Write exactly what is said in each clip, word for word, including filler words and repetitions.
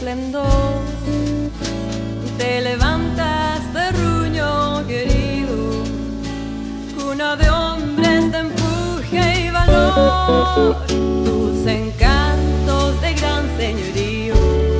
esplendor. Te levantas, terruño querido, cuna de hombres de empuje y valor. Tus encantos de gran señorío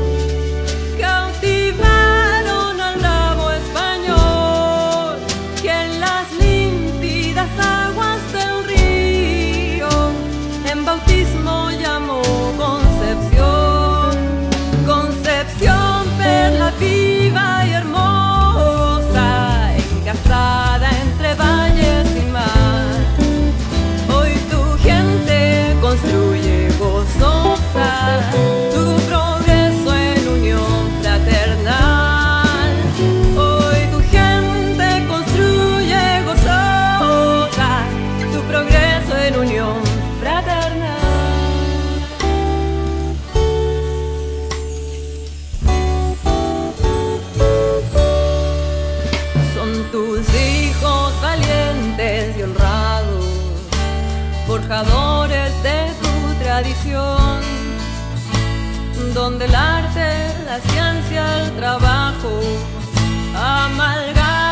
cautivaron al bravo español, que en las límpidas aguas del río en bautismo llamó Concepción. Concepción, perla viva y hermosa, encastada entre valles y mar. Hoy tu gente construye gozosa tu progreso en unión fraternal. Hoy tu gente construye gozosa tu progreso en unión fraternal. Tus hijos valientes y honrados, forjadores de tu tradición, donde el arte, la ciencia, el trabajo amalgaman